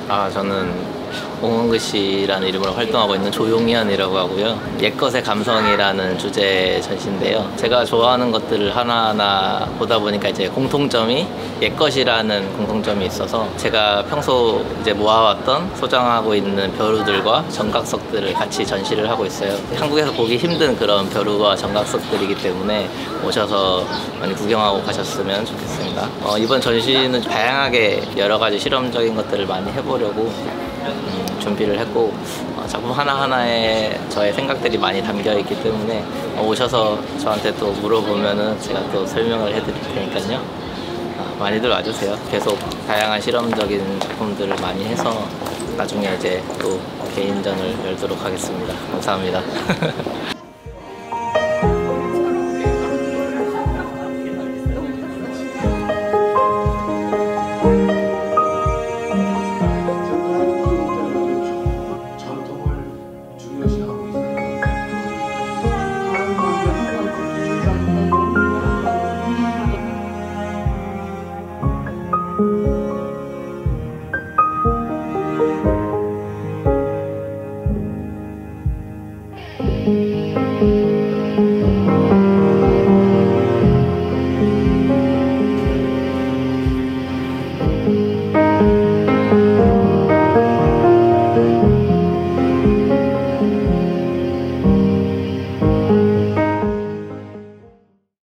저는 옹은글씨라는 이름으로 활동하고 있는 조용현이라고 하고요. 옛것의 감성이라는 주제 전시인데요. 제가 좋아하는 것들을 하나하나 보다 보니까 이제 공통점이 옛것이라는 공통점이 있어서 제가 평소 이제 모아왔던 소장하고 있는 벼루들과 정각석들을 같이 전시를 하고 있어요. 한국에서 보기 힘든 그런 벼루와 정각석들이기 때문에 오셔서 많이 구경하고 가셨으면 좋겠습니다. 이번 전시는 다양하게 여러 가지 실험적인 것들을 많이 해보려고 준비를 했고, 작품 하나하나에 저의 생각들이 많이 담겨 있기 때문에 오셔서 저한테 또 물어보면은 제가 또 설명을 해드릴 테니까요. 많이들 와주세요. 계속 다양한 실험적인 작품들을 많이 해서 나중에 이제 또 개인전을 열도록 하겠습니다. 감사합니다.